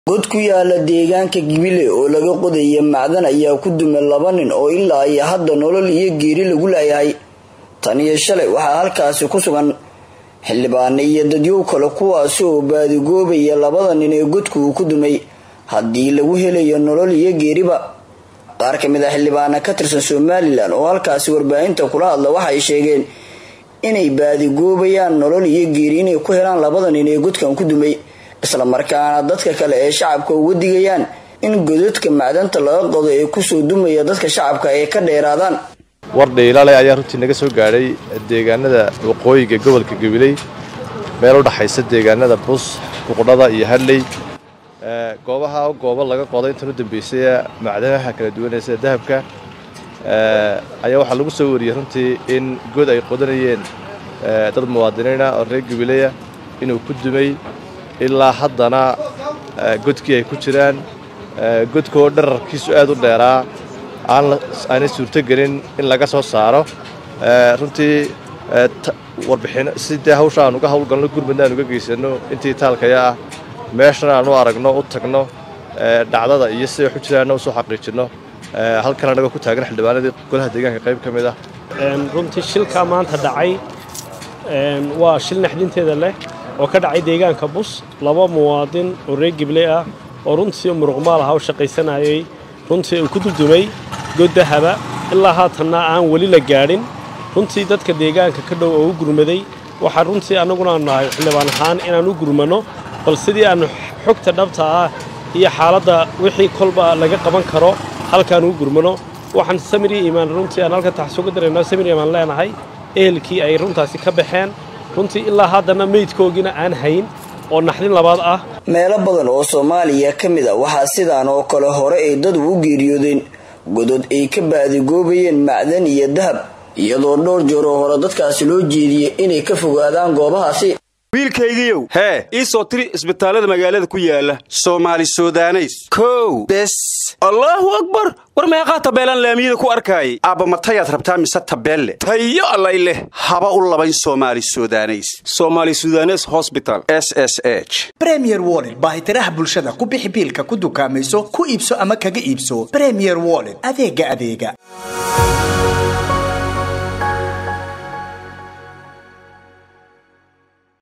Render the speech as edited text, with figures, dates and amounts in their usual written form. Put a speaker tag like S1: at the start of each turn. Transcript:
S1: god ku yaala deegaanka Gibile oo laga qodayo macdan ayaa ku dumay 2 nin oo ilaa ay hadda nolol iyo geeri lagu leeyahay tan iyo shalay waxa halkaas ku sugan xildhibaan iyo dadyo kale kuwaas oo baadi goobaya 2 nin ee godku ku dumay hadii lagu helayo nolol iyo geeriba qaar kamid ah xildhibaana ka tirsan Soomaaliland oo halkaas warbaahinta kula hadla waxay sheegeen inay baadi goobayaan nolol iyo geeri inay ku helaan 2 nin ee godkan ku dumay isla markaana dadka kale ee shacabka ugu digayaan in godadka macdanta laga qodo ee ku soo dumaya dadka shacabka ay ka dheeraadaan
S2: wardheylale ayaa runtii naga soo gaaray deegaanada waqooyiga gobolka Gabiley meel u dhaxaysa deegaanada Bus Kuqdhada iyo Hadley goobo laga qoday inta u dambeysay macdanaha kala duwan ee dahabka ayaa waxa lagu soo wariyay runtii in god ay qodanayeen dad muwaadiniin ah oo reer Gabiley inuu ku dumay ilaa haddana godkii ay ku jiraan godkoo dhararkiisu aad u dheeraa aan suurto gelin in laga soo saaro runtii warbixin sidii hawsha aan uga hawlgalno gurmadaan uga geysano intii taalkaya ah meeshana aan u aragno u tagno dhacdada iyo sida wax u jiraan soo xaqiijino halkan anaga ku taagan xildhibaanadii golaha deegaanka qayb kamid ah
S3: runtii shilka maanta dhacay waa shil naxdinteeda leh oo ka dhacay deegaanka Bus 2 muwaadin oo reer Gabiley ah oo runtii muruqmaal ah oo shaqaysanayay runtii uu ku dudumay god dahaba ilaa haatana aan wali la gaarin runtii dadka deegaanka ka dhow oo u gurmaday waxa runtii anaguna nahay xildhibaan ahaan inaan u gurmano bal sidii aan xogta dhabta ah iyo xaaladda wixii kolba laga qaban karo halkaan u gurmano waxaan samiri iimaan runtii aan halka taxsuuga dareynaa samiri iimaan leenahay eelkii ay runtaasi ka baxeen runtii ilaa haddana meydkoogina aan hayn oo naxdin labaad ah
S1: meelo badan oo Soomaaliya kamid ah waxa sidaan oo kale hore ay dad u geeriyoodeen godod ay ka baadi goobayeen macdan iyo dahab iyadoo dhowr jeer hore dadkaasi loo jeediyay inay ka fogaadaan goobahaasi
S4: wiilkaygiiyow ii soo tiri isbitaalada magaalada ku yaala Soomaali Suudaneys kow bes Allahu Akbar war meeqa tabeelan laamiyada ku arkay aba matayad rabtaa mise tabeelle tayo Allah ileh haba u labayn Soomaali Suudaneys Hospital SSH
S5: Premier Wallet baahitiraha bulshada ku bixi biilka ku dukaamayso ku iibso ama kaga iibso Premier Wallet adeega